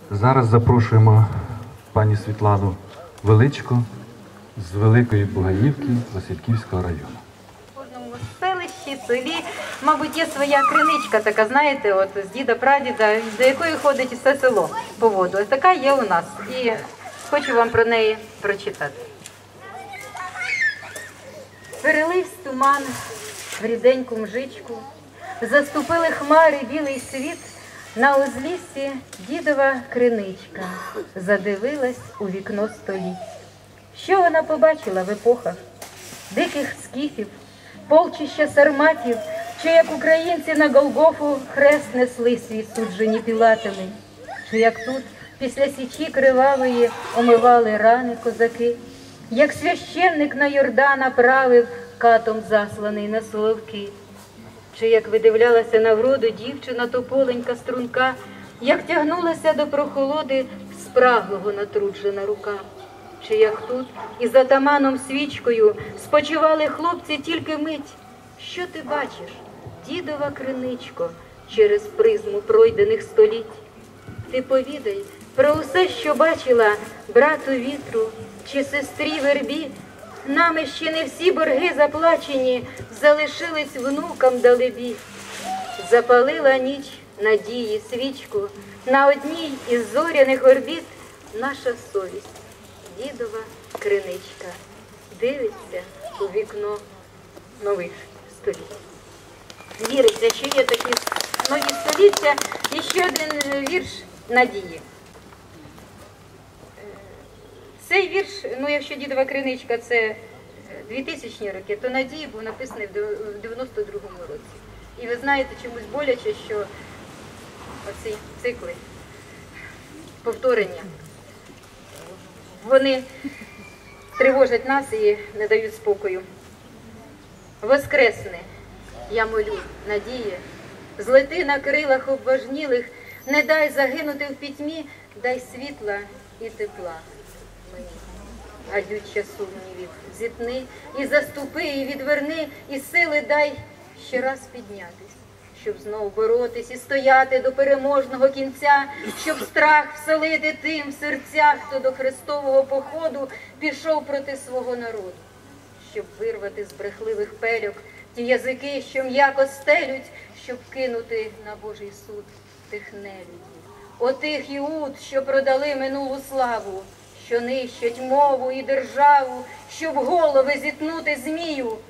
Зараз запрошуємо пані Світлану Величко з Великої Бугаївки Васильківського району. В кожному селищі, селі, мабуть, є своя криничка така, знаєте, от з діда-прадіда, до якої ходить все село по воду. Ось така є у нас. І хочу вам про неї прочитати. Переливсь туман в ріденьку мжичку, заступили хмари білий світ, на узліссі дідова криничка задивилась у вікно століть. Що вона побачила в епохах диких скіфів, полчища сарматів, чи як українці на Голгофу хрест несли свій суджені пілатами, чи як тут після січі кривавої омивали рани козаки, як священник на Йордана правив, катом засланий на соловки, чи як видивлялася на вроду дівчина тополенька струнка, як тягнулася до прохолоди спраглого натруджена рука, чи як тут із атаманом свічкою спочивали хлопці тільки мить. Що ти бачиш, дідова криничко, через призму пройдених століть? Ти повідай про усе, що бачила брату вітру чи сестрі вербі. Нами ще не всі борги заплачені, залишились внукам далебі. Запалила ніч надії свічку, на одній із зоряних орбіт наша совість, дідова криничка, дивиться у вікно нових століть. Віриться, що є такі нові століття. І ще один вірш надії. Цей вірш, ну якщо дідова криничка це 2000 роки, то надії був написаний в 92-му році. І ви знаєте, чомусь боляче, що оці цикли, повторення, вони тривожать нас і не дають спокою. Воскресни, я молю, надія, злети на крилах обважнілих, не дай загинути в пітьмі, дай світла і тепла мені. Гадюча сумнівів зітни, і заступи, і відверни, і сили дай ще раз піднятись, щоб знов боротись і стояти до переможного кінця, щоб страх вселити тим в серцях, хто до хрестового походу пішов проти свого народу, щоб вирвати з брехливих пельок ті язики, що м'яко стелють, щоб кинути на Божий суд тих нелюдів, отих іуд, що продали минулу славу, що нищать мову і державу, щоб голови зітнути змію,